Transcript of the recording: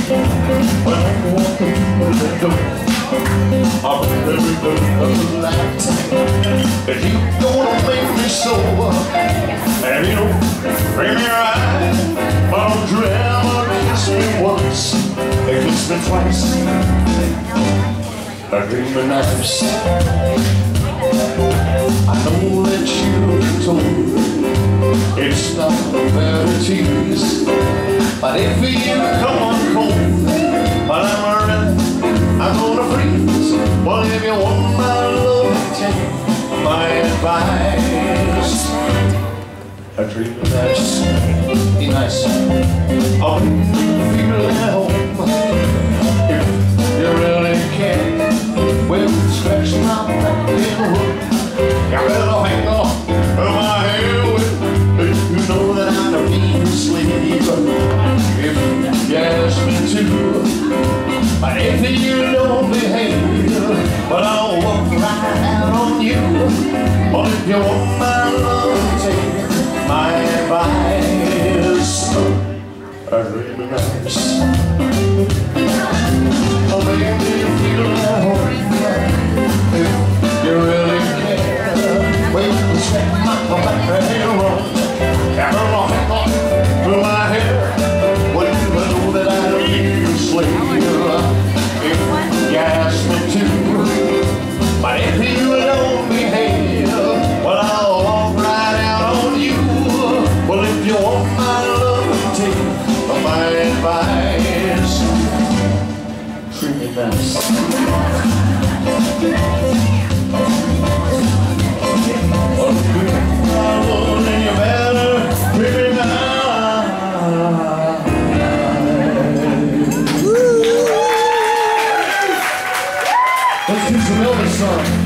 When I'm walking through the door of every day of the lifetime, that you gonna make me sober, and you don't bring me right. But don't you ever kiss me once, and kiss me twice, or dream me nice. I know that you told it's not the verities, but if you come on cold, but I'm running, I'm gonna freeze. Well, if you want my love, take my advice. I treat you nice, be nice. I'll make you feel at home. If you really care, well, scratch my back in the hood. You better hang on to my hair with, you know that I'm a mean slave. If you ask me to, but if you don't behave, but I'll walk right out on you. But if you want my love, take my advice. I really nice. I'll make you feel at home. If you really care, well, check my back hair on. Hang on to my hair. Well, you know that I don't need a slave. If you ask me to, but if you don't behave, well, I'll walk right out on you. Well, if you want my love, take my advice. Treat me nice. Let's do some Elvis song.